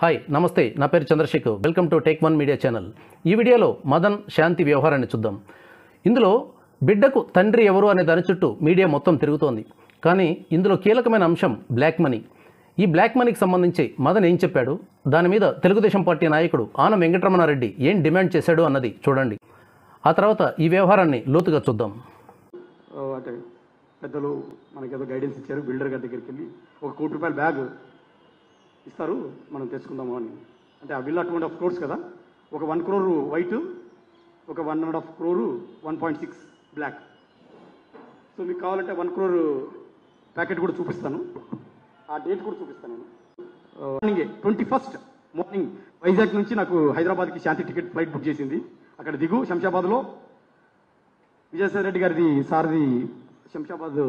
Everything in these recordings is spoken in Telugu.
హాయ్ నమస్తే నా పేరు Chandrashekar welcome to take one media channel. ఈ వీడియోలో మదన్ శాంతి వ్యవహారాన్ని చూద్దాం। ఇందులో బిడ్డకు తండ్రి ఎవరు అనే దాని చుట్టూ మీడియా మొత్తం తిరుగుతోంది। కానీ ఇందులో కీలకమైన అంశం బ్లాక్ మనీ। ఈ బ్లాక్ మనీకి సంబంధించి మదన్ ఏం చెప్పాడు, దాని మీద తెలుగుదేశం పార్టీ నాయకుడు ఆనం వెంకటరమణారెడ్డి ఏం డిమాండ్ చేశాడు అన్నది చూడండి। ఆ తర్వాత ఈ వ్యవహారాన్ని లోతుగా చూద్దాం। అంటే పెద్దలు మనకి ఏదో గైడెన్స్ ఇచ్చారు, బిల్డర్ గారి దగ్గరికి వెళ్ళి ₹1 కోటి బ్యాగ్ ఇస్తారు మనం తెచ్చుకుందాము అని। అంటే ఆ బిల్ అటువంటి ఆఫ్ క్రోర్స్ కదా, ఒక 1 crore వైట్, ఒక 1.5 crore 1.6 బ్లాక్। సో మీకు కావాలంటే 1 crore ప్యాకెట్ కూడా చూపిస్తాను, ఆ డేట్ కూడా చూపిస్తాను నేను। మార్నింగే 21st మార్నింగ్ వైజాగ్ నుంచి నాకు హైదరాబాద్కి శాంతి టికెట్ ఫ్లైట్ బుక్ చేసింది। అక్కడ దిగు శంషాబాద్లో విజయసాయి రెడ్డి గారిది సార్ది శంషాబాద్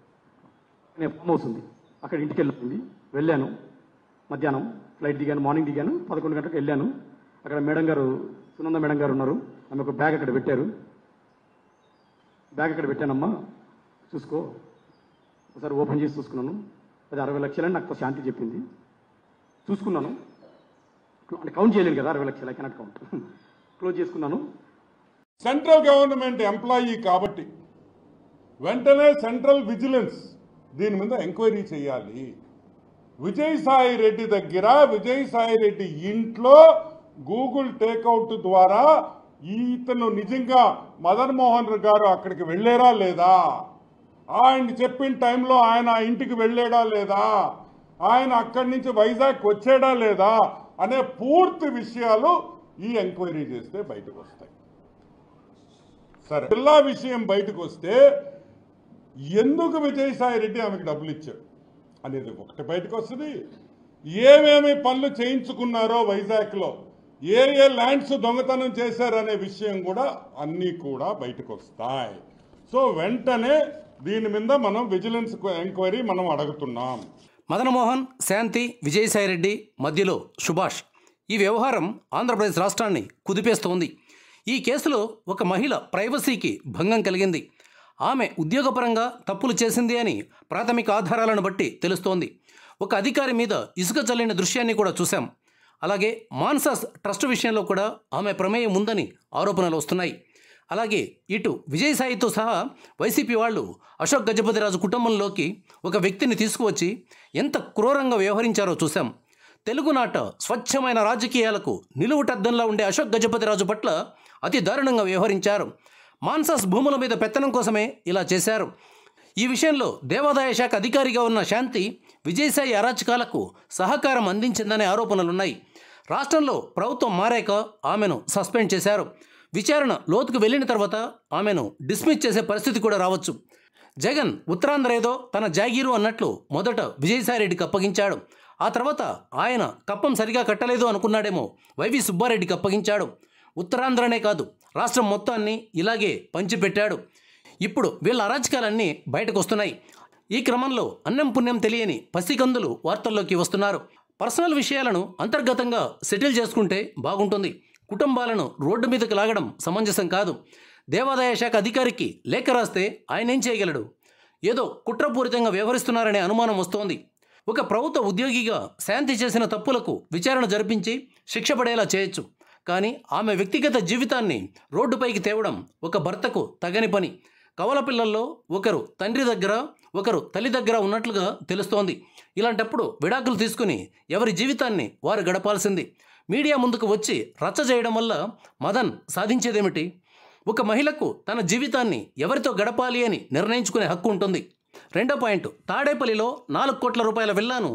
అనే ఫామ్ హౌస్ ఉంది, అక్కడ ఇంటికి వెళ్ళాను। మధ్యాహ్నం ఫ్లైట్ దిగాను, మార్నింగ్ దిగాను, 11 గంటలకు వెళ్ళాను। అక్కడ మేడం గారు, సునంద మేడం గారు ఉన్నారు, ఆమె ఒక బ్యాగ్ అక్కడ పెట్టారు। బ్యాగ్ అక్కడ పెట్టానమ్మా చూసుకో, ఒకసారి ఓపెన్ చేసి చూసుకున్నాను, అది 60 లక్షలని నాకు శాంతి చెప్పింది। చూసుకున్నాను, అంటే కౌంట్ చేయలేను కదా 60 లక్షలు, ఐ కెనాట్ కౌంట్, క్లోజ్ చేసుకున్నాను। సెంట్రల్ గవర్నమెంట్ ఎంప్లాయీ కాబట్టి వెంటనే సెంట్రల్ విజిలెన్స్ దీని మీద ఎంక్వైరీ చేయాలి। విజయసాయి రెడ్డి దగ్గర, విజయసాయి రెడ్డి ఇంట్లో గూగుల్ టేక్అవుట్ ద్వారా ఇతను నిజంగా మదన్ మోహన్ గారు అక్కడికి వెళ్ళారా లేదా, ఆయన చెప్పిన టైంలో ఆయన ఇంటికి వెళ్ళాడా లేదా, ఆయన అక్కడి నుంచి వైజాగ్ వచ్చాడా లేదా అనే పూర్తి విషయాలు ఈ ఎంక్వైరీ చేస్తే బయటకు వస్తాయి। సరే, జిల్లా విషయం బయటకు వస్తే ఎందుకు విజయసాయి రెడ్డి ఆమెకు డబ్బులు ఇచ్చాడు అనేది ఒకటి బయటకు వస్తుంది। ఏమేమి పనులు చేయించుకున్నారో వైజాగ్లో, ఏ ల్యాండ్స్ దొంగతనం చేశారనే విషయం కూడా అన్నీ కూడా బయటకు వస్తాయి। సో వెంటనే దీని మీద మనం విజిలెన్స్ ఎంక్వైరీ మనం అడుగుతున్నాం। మదన్ మోహన్, శాంతి, విజయసాయి రెడ్డి మధ్యలో సుభాష్, ఈ వ్యవహారం ఆంధ్రప్రదేశ్ రాష్ట్రాన్ని కుదిపేస్తోంది। ఈ కేసులో ఒక మహిళ ప్రైవసీకి భంగం కలిగింది। ఆమె ఉద్యోగపరంగా తప్పులు చేసింది అని ప్రాథమిక ఆధారాలను బట్టి తెలుస్తోంది। ఒక అధికారి మీద ఇసుక చల్లిన దృశ్యాన్ని కూడా చూశాం। అలాగే మాన్సాస్ ట్రస్ట్ విషయంలో కూడా ఆమె ప్రమేయం ఉందని ఆరోపణలు వస్తున్నాయి। అలాగే ఇటు విజయసాయితో సహా వైసీపీ వాళ్ళు అశోక్ గజపతిరాజు కుటుంబంలోకి ఒక వ్యక్తిని తీసుకువచ్చి ఎంత క్రూరంగా వ్యవహరించారో చూశాం। తెలుగునాట స్వచ్ఛమైన రాజకీయాలకు నిలువుటద్దంలా ఉండే అశోక్ గజపతిరాజు పట్ల అతి దారుణంగా వ్యవహరించారు। మాన్సాస్ భూముల మీద పెత్తనం కోసమే ఇలా చేశారు। ఈ విషయంలో దేవాదాయ శాఖ అధికారిగా ఉన్న శాంతి విజయసాయి అరాచకాలకు సహకారం అందించిందనే ఆరోపణలున్నాయి। రాష్ట్రంలో ప్రభుత్వం మారాక ఆమెను సస్పెండ్ చేశారు। విచారణ లోతుకు వెళ్ళిన తర్వాత ఆమెను డిస్మిస్ చేసే పరిస్థితి కూడా రావచ్చు। జగన్ ఉత్తరాంధ్ర ఏదో తన జాగీరు అన్నట్లు మొదట విజయసాయిరెడ్డికి అప్పగించాడు। ఆ తర్వాత ఆయన కప్పం సరిగా కట్టలేదు అనుకున్నాడేమో వైవి సుబ్బారెడ్డికి అప్పగించాడు। ఉత్తరాంధ్రనే కాదు రాష్ట్రం మొత్తాన్ని ఇలాగే పంచిపెట్టాడు। ఇప్పుడు వీళ్ళ అరాచకాలన్నీ బయటకు వస్తున్నాయి। ఈ క్రమంలో అన్నం పుణ్యం తెలియని పసికందులు వార్తల్లోకి వస్తున్నారు। పర్సనల్ విషయాలను అంతర్గతంగా సెటిల్ చేసుకుంటే బాగుంటుంది, కుటుంబాలను రోడ్డు మీదకి లాగడం సమంజసం కాదు। దేవాదాయ శాఖ అధికారికి లేఖ రాస్తే ఆయన ఏం చేయగలడు? ఏదో కుట్రపూరితంగా వ్యవహరిస్తున్నారనే అనుమానం వస్తోంది। ఒక ప్రభుత్వ ఉద్యోగిగా శాంతి చేసిన తప్పులకు విచారణ జరిపించి శిక్ష పడేలా చేయొచ్చు, కానీ ఆమె వ్యక్తిగత జీవితాన్ని రోడ్డుపైకి తేవడం ఒక భర్తకు తగని పని। కవల పిల్లల్లో ఒకరు తండ్రి దగ్గర, ఒకరు తల్లి దగ్గర ఉన్నట్లుగా తెలుస్తోంది। ఇలాంటప్పుడు విడాకులు తీసుకుని ఎవరి జీవితాన్ని వారు గడపాల్సింది। మీడియా ముందుకు వచ్చి రచ్చ చేయడం వల్ల మదన్ సాధించేదేమిటి? ఒక మహిళకు తన జీవితాన్ని ఎవరితో గడపాలి అని నిర్ణయించుకునే హక్కు ఉంటుంది। రెండో పాయింట్, తాడేపల్లిలో 4 కోట్ల రూపాయల విల్లాను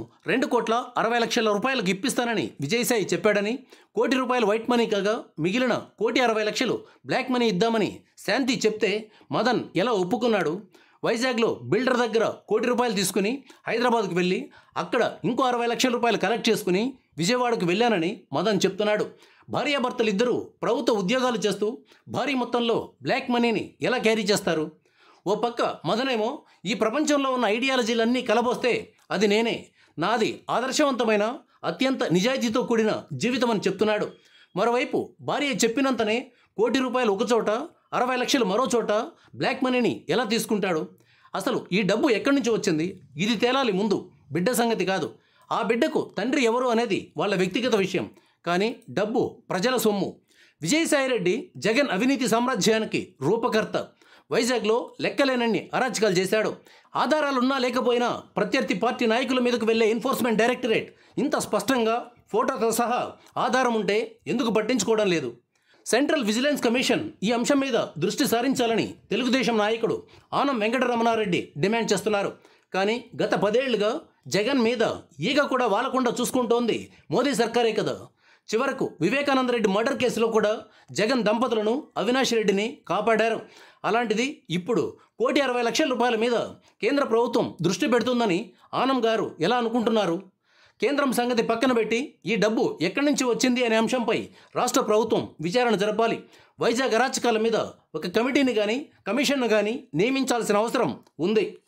2,60,00,000 ఇప్పిస్తానని విజయసాయి చెప్పాడని, ₹1 కోటి వైట్ మనీ కాగా మిగిలిన ₹1,60,00,000 బ్లాక్ మనీ ఇద్దామని శాంతి చెప్తే మదన్ ఎలా ఒప్పుకున్నాడు? వైజాగ్లో బిల్డర్ దగ్గర ₹1 కోటి తీసుకుని హైదరాబాద్కు వెళ్ళి అక్కడ ఇంకో ₹60,00,000 కలెక్ట్ చేసుకుని విజయవాడకు వెళ్ళానని మదన్ చెప్తున్నాడు। భార్యాభర్తలు ఇద్దరూ ప్రభుత్వ ఉద్యోగాలు చేస్తూ భారీ మొత్తంలో బ్లాక్ మనీని ఎలా క్యారీ చేస్తారు? ఓ పక్క మదనేమో ఈ ప్రపంచంలో ఉన్న ఐడియాలజీలన్నీ కలబోస్తే అది నేనే, నాది ఆదర్శవంతమైన అత్యంత నిజాయితీతో కూడిన జీవితం అని చెప్తున్నాడు। మరోవైపు భార్య చెప్పినంతనే ₹1 కోటి ఒక చోట, 60 లక్షలు మరో చోట బ్లాక్ మనీని ఎలా తీసుకుంటాడు? అసలు ఈ డబ్బు ఎక్కడి నుంచి వచ్చింది? ఇది తేలాలి ముందు, బిడ్డ సంగతి కాదు। ఆ బిడ్డకు తండ్రి ఎవరు అనేది వాళ్ళ వ్యక్తిగత విషయం, కానీ డబ్బు ప్రజల సొమ్ము. విజయసాయిరెడ్డి జగన్ అవినీతి సామ్రాజ్యానికి రూపకర్త. వైజాగ్లో లెక్కలేనన్ని అరాచకాలు చేశాడు. ఆధారాలున్నా లేకపోయినా ప్రత్యర్థి పార్టీ నాయకుల మీదకు వెళ్లే ఎన్ఫోర్స్మెంట్ డైరెక్టరేట్ ఇంత స్పష్టంగా ఫోటోతో సహా ఆధారం ఉంటే ఎందుకు పట్టించుకోవడం లేదు? సెంట్రల్ విజిలెన్స్ కమిషన్ ఈ అంశం మీద దృష్టి సారించాలని తెలుగుదేశం నాయకుడు ఆనం వెంకటరమణారెడ్డి డిమాండ్ చేస్తున్నారు. కానీ గత 10 ఏళ్లుగా జగన్ మీద ఈగ కూడా వాలకుండా చూసుకుంటోంది మోదీ సర్కారే కదా. చివరకు వివేకానందరెడ్డి మర్డర్ కేసులో కూడా జగన్ దంపతులను, అవినాష్ రెడ్డిని కాపాడారు. అలాంటిది ఇప్పుడు 1,60,00,000 రూపాయల మీద కేంద్ర ప్రభుత్వం దృష్టి పెడుతుందని ఆనం గారు ఎలా అనుకుంటున్నారు? కేంద్రం సంగతి పక్కన పెట్టి ఈ డబ్బు ఎక్కడి నుంచి వచ్చింది అనే అంశంపై రాష్ట్ర ప్రభుత్వం విచారణ జరపాలి. వైజాగ్ అరాచకాల మీద ఒక కమిటీని కానీ కమిషన్ను కానీ నియమించాల్సిన అవసరం ఉంది.